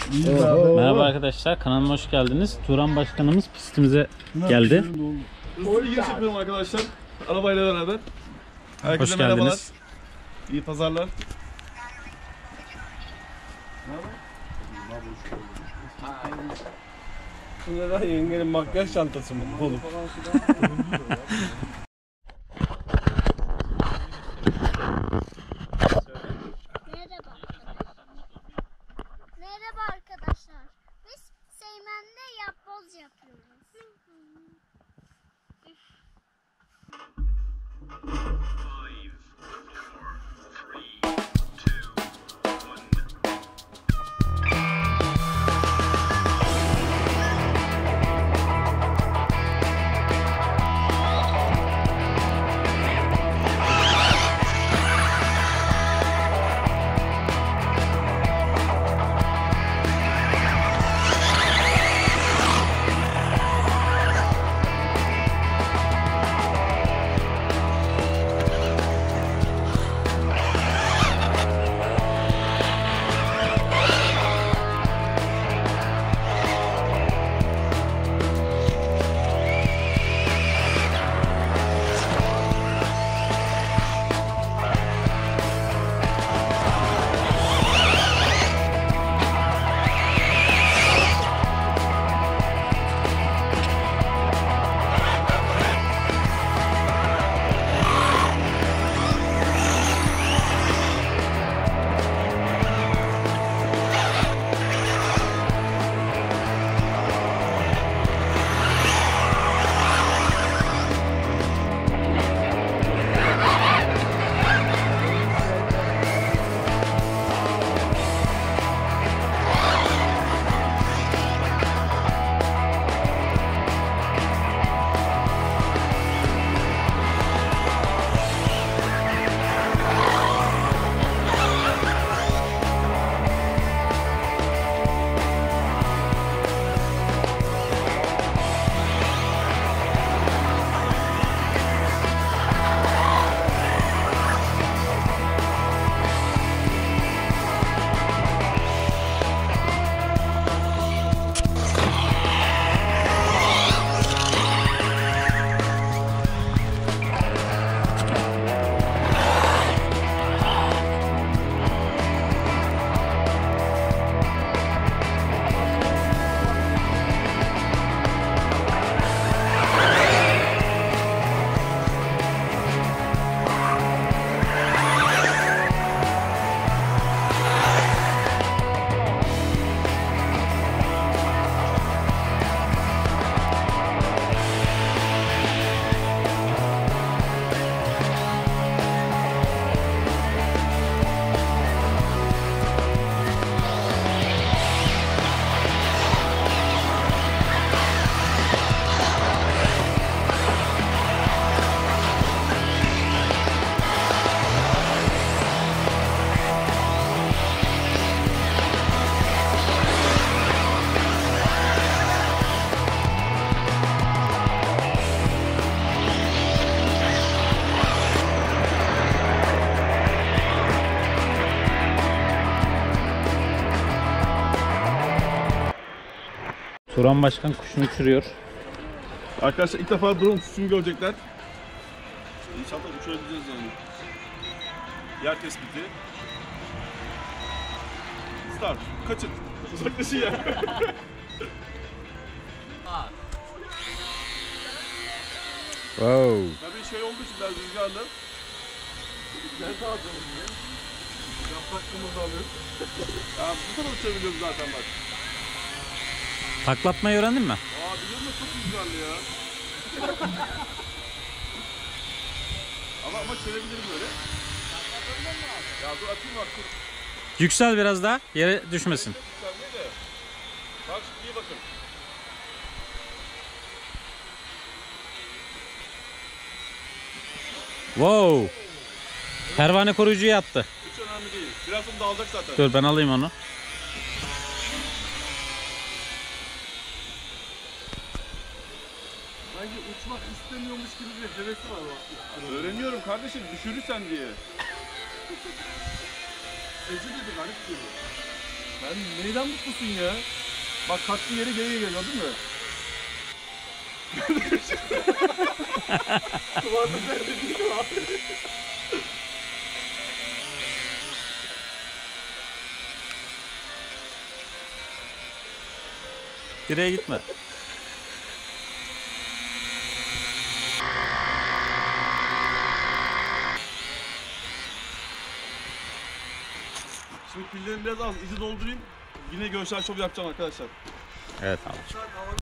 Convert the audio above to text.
Merhaba arkadaşlar, kanalıma hoş geldiniz. Turan Başkanımız pistimize geldi. Hızlı bir giriş yapıyorum arkadaşlar. Arabayla beraber. Herkese Hoş merhabalar. geldiniz. İyi pazarlar. Bu ne lan, yengenin makyaj çantası mı? Oğlum. Merhaba arkadaşlar. Biz Seymen'le yapboz yapıyoruz. Turan Başkan kuşunu uçuruyor. Arkadaşlar ilk defa drone uçuşunu görecekler. İnşallah uçurabileceğiz yani. Yer tespiti. Start. Kaçın. Uzaklaşın ya. Wow. Tabii şey olduğu için biraz rüzgarlı. Ben de alacağım diye. Yapraklığımızı alıyoruz. Ya bu kadar uçabiliyoruz zaten bak. Taklatmayı öğrendin mi? Aa biliyor musun, çok rüzgarlı ya. ama çevirebilirim böyle. Ya dur atayım bak dur. Yüksel biraz daha, yere düşmesin. Bak şimdi iyi bakın. Wow. Pervane koruyucuya attı. Hiç önemli değil. Birazdan dağılacak zaten. Dur ben alayım onu. Sanki uçmak istemiyormuş gibi bir hevesi var bak. Öğreniyorum kardeşim, düşürürsen diye. Ece dedi, garip geliyor. Sen neyden mutlusun ya? Bak kalktı yeri geriye geliyor gördün mü? Duvarda nerede değil mi abi? Direğe gitme. Şimdi pillerim biraz az, izi doldurayım. Yine görsel şov yapacağım arkadaşlar. Evet abi.